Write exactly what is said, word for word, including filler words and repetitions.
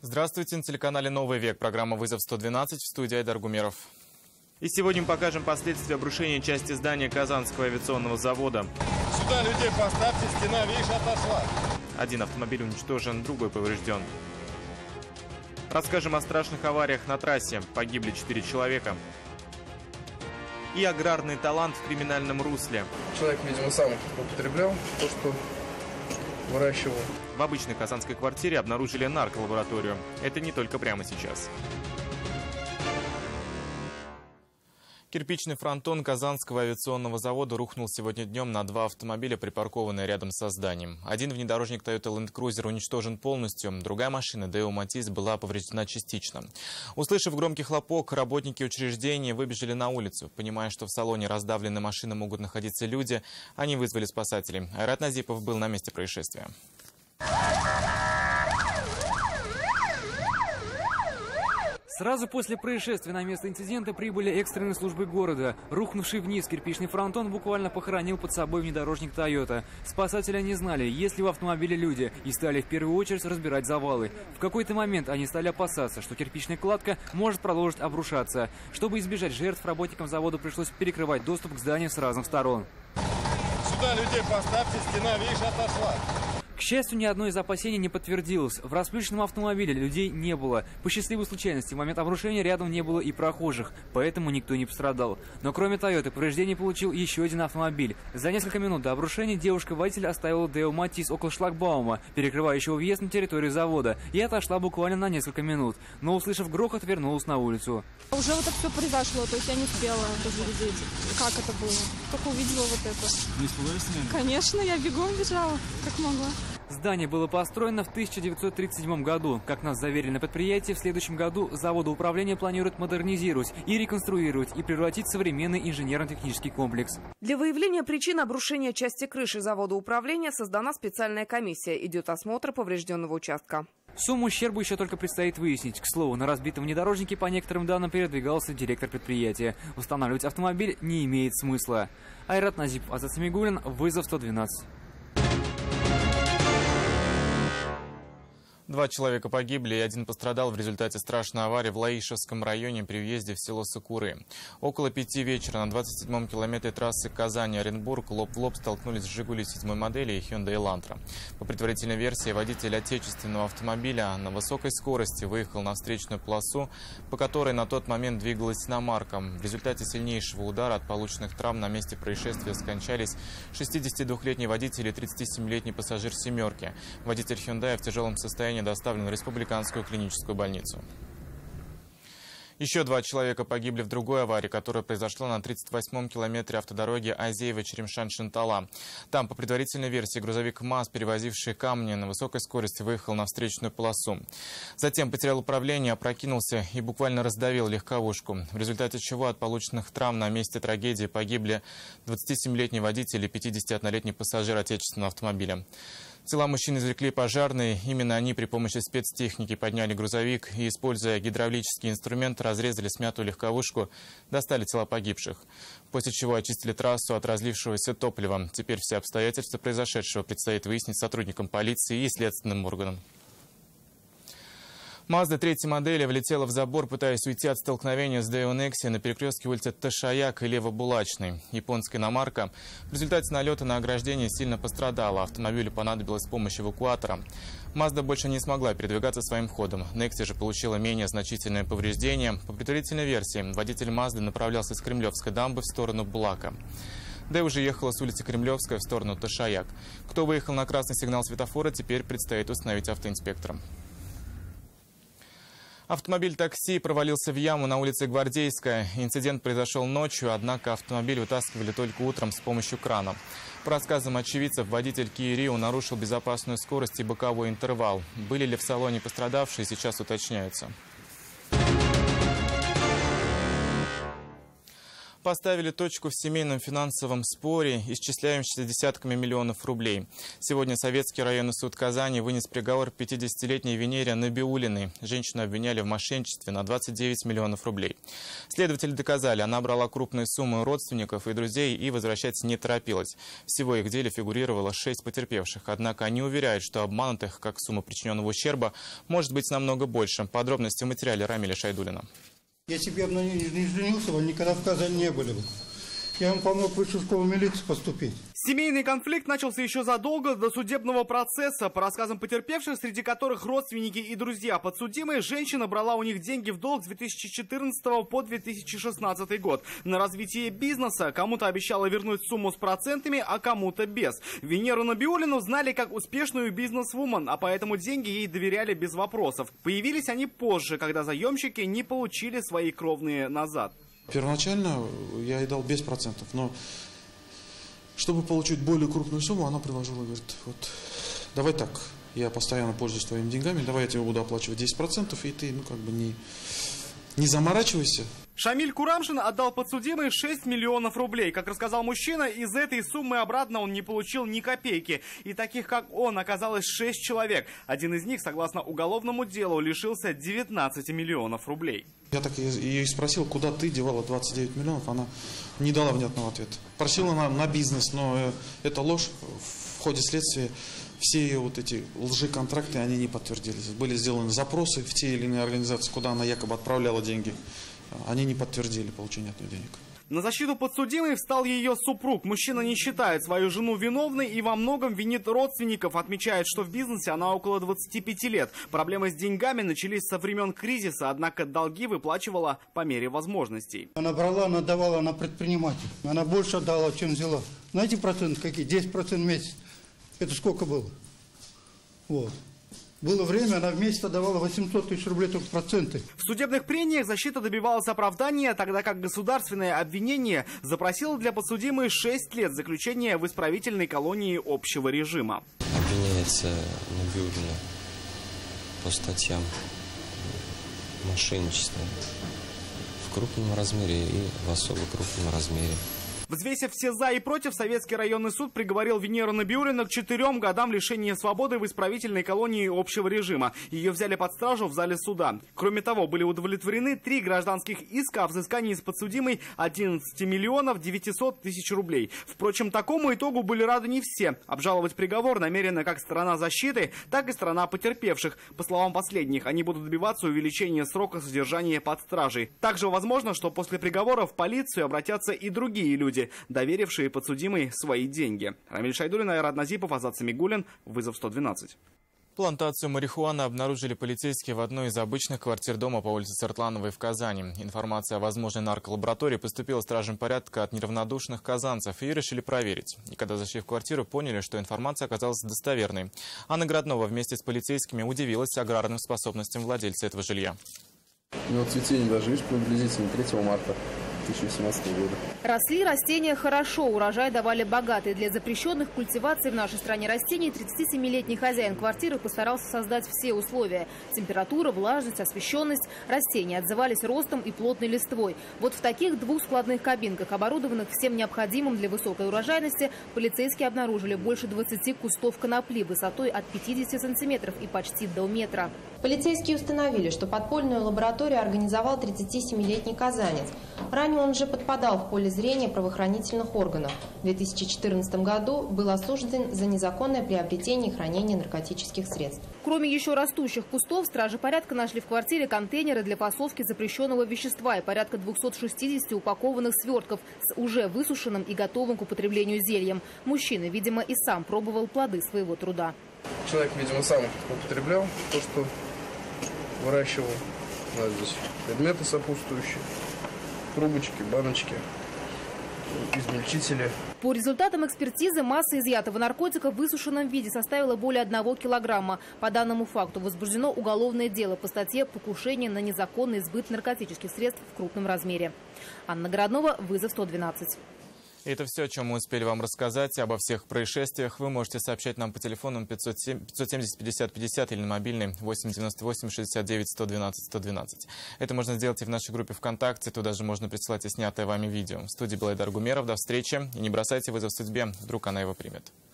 Здравствуйте, на телеканале «Новый век». Программа «Вызов сто двенадцать», в студии Айдар Гумеров. И сегодня мы покажем последствия обрушения части здания Казанского авиационного завода. Сюда людей поставьте, стена, видишь, отошла. Один автомобиль уничтожен, другой поврежден. Расскажем о страшных авариях на трассе. Погибли четыре человека. И аграрный талант в криминальном русле. Человек, видимо, сам употреблял то, что выращивал. В обычной казанской квартире обнаружили нарколабораторию. Это не только прямо сейчас. Кирпичный фронтон Казанского авиационного завода рухнул сегодня днем на два автомобиля, припаркованные рядом со зданием. Один внедорожник Toyota Land Cruiser уничтожен полностью, другая машина Daewoo Matiz была повреждена частично. Услышав громкий хлопок, работники учреждения выбежали на улицу. Понимая, что в салоне раздавленной машины могут находиться люди, они вызвали спасателей. Айрат Назипов был на месте происшествия. Сразу после происшествия на место инцидента прибыли экстренные службы города. Рухнувший вниз кирпичный фронтон буквально похоронил под собой внедорожник Toyota. Спасатели не знали, есть ли в автомобиле люди, и стали в первую очередь разбирать завалы. В какой-то момент они стали опасаться, что кирпичная кладка может продолжить обрушаться. Чтобы избежать жертв, работникам завода пришлось перекрывать доступ к зданию с разных сторон. Сюда людей поставьте, стена, видишь, отошла. К счастью, ни одно из опасений не подтвердилось. В расплющенном автомобиле людей не было. По счастливой случайности, в момент обрушения рядом не было и прохожих, поэтому никто не пострадал. Но кроме Toyota, повреждение получил еще один автомобиль. За несколько минут до обрушения девушка-водитель оставила Daewoo Matiz около шлагбаума, перекрывающего въезд на территорию завода, и отошла буквально на несколько минут. Но, услышав грохот, вернулась на улицу. Уже вот это все произошло, то есть я не успела даже видеть, как это было. Только увидела вот это. Не испугались, наверное? Конечно, я бегом бежала, как могла. Здание было построено в тысяча девятьсот тридцать седьмом году. Как нас заверили на предприятии, в следующем году заводоуправление планирует модернизировать и реконструировать и превратить в современный инженерно-технический комплекс. Для выявления причин обрушения части крыши заводоуправления создана специальная комиссия. Идет осмотр поврежденного участка. Сумму ущерба еще только предстоит выяснить. К слову, на разбитом внедорожнике, по некоторым данным, передвигался директор предприятия. Устанавливать автомобиль не имеет смысла. Айрат Назипов, Азат Самигуллин, «Вызов сто двенадцать». Два человека погибли и один пострадал в результате страшной аварии в Лаишевском районе при въезде в село Сокуры. Около пяти вечера на двадцать седьмом километре трассы Казань-Оренбург лоб в лоб столкнулись «Жигули» седьмой модели и Hyundai Elantra. По предварительной версии, водитель отечественного автомобиля на высокой скорости выехал на встречную полосу, по которой на тот момент двигалась иномарка. В результате сильнейшего удара от полученных травм на месте происшествия скончались шестидесятидвухлетний водитель и тридцатисемилетний пассажир «семерки». Водитель Hyundai в тяжелом состоянии доставлен в республиканскую клиническую больницу. Еще два человека погибли в другой аварии, которая произошла на тридцать восьмом километре автодороги Азеево-Черемшан-Шантала. Там, по предварительной версии, грузовик МАЗ, перевозивший камни на высокой скорости, выехал на встречную полосу. Затем потерял управление, опрокинулся и буквально раздавил легковушку, в результате чего от полученных травм на месте трагедии погибли двадцатисемилетний водитель и пятидесятиоднолетний пассажир отечественного автомобиля. Тела мужчин извлекли пожарные. Именно они при помощи спецтехники подняли грузовик и, используя гидравлический инструмент, разрезали смятую легковушку, достали тела погибших. После чего очистили трассу от разлившегося топлива. Теперь все обстоятельства произошедшего предстоит выяснить сотрудникам полиции и следственным органам. Мазда третьей модели влетела в забор, пытаясь уйти от столкновения с Daewoo Nexia на перекрестке улицы Ташаяк и Лево-Булачной. Японская иномарка в результате налета на ограждение сильно пострадала. Автомобилю понадобилась помощь эвакуатора. Мазда больше не смогла передвигаться своим ходом. Nexia же получила менее значительное повреждение. По предварительной версии, водитель Мазды направлялся с Кремлевской дамбы в сторону Булака. Daewoo уже ехала с улицы Кремлевская в сторону Ташаяк. Кто выехал на красный сигнал светофора, теперь предстоит установить автоинспекторам. Автомобиль такси провалился в яму на улице Гвардейская. Инцидент произошел ночью, однако автомобиль вытаскивали только утром с помощью крана. По рассказам очевидцев, водитель Kia Rio нарушил безопасную скорость и боковой интервал. Были ли в салоне пострадавшие, сейчас уточняются. поставили точку в семейном финансовом споре, исчисляющемся десятками миллионов рублей. Сегодня Советский районный суд Казани вынес приговор пятидесятилетней Венере Набиуллиной. Женщину обвиняли в мошенничестве на двадцать девять миллионов рублей. Следователи доказали, она брала крупные суммы у родственников и друзей и возвращать не торопилась. Всего их в деле фигурировало шесть потерпевших. Однако они уверяют, что обманутых, как сумма причиненного ущерба, может быть намного больше. Подробности в материале Рамиля Шайдуллина. Если бы я не женился, вы никогда в Казани не были бы. Я вам помог в высшую школу милиции поступить. Семейный конфликт начался еще задолго до судебного процесса. По рассказам потерпевших, среди которых родственники и друзья подсудимой, женщина брала у них деньги в долг с две тысячи четырнадцатого по две тысячи шестнадцатый год. На развитие бизнеса кому-то обещала вернуть сумму с процентами, а кому-то без. Венеру Набиуллину знали как успешную бизнес-вумен, а поэтому деньги ей доверяли без вопросов. Появились они позже, когда заемщики не получили свои кровные назад. Первоначально я ей дал без процентов, но чтобы получить более крупную сумму, она предложила, говорит, вот давай так, я постоянно пользуюсь твоими деньгами, давай я тебе буду оплачивать десять процентов, и ты, ну, как бы не, не заморачивайся. Шамиль Курамшин отдал подсудимой шесть миллионов рублей. Как рассказал мужчина, из этой суммы обратно он не получил ни копейки. И таких, как он, оказалось шесть человек. Один из них, согласно уголовному делу, лишился девятнадцати миллионов рублей. Я так ее и спросил, куда ты девала двадцать девять миллионов, она не дала внятного ответа. Просила на, на бизнес, но это ложь. В ходе следствия все ее вот эти лжеконтракты, они не подтвердились. Были сделаны запросы в те или иные организации, куда она якобы отправляла деньги. Они не подтвердили получение от нее денег. На защиту подсудимой встал ее супруг. Мужчина не считает свою жену виновной и во многом винит родственников. Отмечает, что в бизнесе она около двадцати пяти лет. Проблемы с деньгами начались со времен кризиса, однако долги выплачивала по мере возможностей. Она брала, она давала, она предприниматель. Она больше отдала, чем взяла. Знаете проценты какие? десять процентов в месяц. Это сколько было? Вот. Было время, она в месяц отдавала восемьсот тысяч рублей только проценты. В судебных прениях защита добивалась оправдания, тогда как государственное обвинение запросило для подсудимой шесть лет заключения в исправительной колонии общего режима. Обвиняется Набиуллина по статьям мошенничества в крупном размере и в особо крупном размере. Взвесив все за и против, Советский районный суд приговорил Венеру Набиуллину к четырем годам лишения свободы в исправительной колонии общего режима. Ее взяли под стражу в зале суда. Кроме того, были удовлетворены три гражданских иска о взыскании с подсудимой одиннадцати миллионов девятисот тысяч рублей. Впрочем, такому итогу были рады не все. Обжаловать приговор намерена как сторона защиты, так и сторона потерпевших. По словам последних, они будут добиваться увеличения срока содержания под стражей. Также возможно, что после приговора в полицию обратятся и другие люди, доверившие подсудимой свои деньги. Рамиль Шайдуллин, Айрат Назипов, Азат Самигуллин, вызов сто двенадцать. Плантацию марихуаны обнаружили полицейские в одной из обычных квартир дома по улице Сартлановой в Казани. Информация о возможной нарколаборатории поступила стражам порядка от неравнодушных казанцев и решили проверить. И когда зашли в квартиру, поняли, что информация оказалась достоверной. Анна Граднова вместе с полицейскими удивилась аграрным способностям владельца этого жилья. У него цветение даже, видишь, приблизительно третьего марта две тысячи семнадцатого года. Росли растения хорошо, урожай давали богатый. Для запрещенных культиваций в нашей стране растений тридцатисемилетний хозяин квартиры постарался создать все условия. Температура, влажность, освещенность. Растения отзывались ростом и плотной листвой. Вот в таких двух складных кабинках, оборудованных всем необходимым для высокой урожайности, полицейские обнаружили больше двадцати кустов конопли высотой от пятидесяти сантиметров и почти до метра. Полицейские установили, что подпольную лабораторию организовал тридцатисемилетний казанец. Ранее он уже подпадал в поле зрения правоохранительных органов. В две тысячи четырнадцатом году был осужден за незаконное приобретение и хранение наркотических средств. Кроме еще растущих кустов, стражи порядка нашли в квартире контейнеры для фасовки запрещенного вещества и порядка двухсот шестидесяти упакованных свертков с уже высушенным и готовым к употреблению зельем. Мужчина, видимо, и сам пробовал плоды своего труда. Человек, видимо, сам употреблял то, что выращивал. У нас здесь предметы сопутствующие, трубочки, баночки, измельчители. По результатам экспертизы масса изъятого наркотика в высушенном виде составила более одного килограмма. По данному факту возбуждено уголовное дело по статье «Покушение на незаконный сбыт наркотических средств в крупном размере». Анна Городнова, вызов сто двенадцать. И это все, о чем мы успели вам рассказать. Обо всех происшествиях вы можете сообщать нам по телефону пятьсот семьдесят пятьдесят пятьдесят или на мобильный восемь девяносто восемь шестьдесят девять сто двенадцать сто двенадцать. Это можно сделать и в нашей группе ВКонтакте. Туда же можно присылать и снятое вами видео. В студии был Айдар Гумеров. До встречи. И не бросайте вызов судьбе. Вдруг она его примет.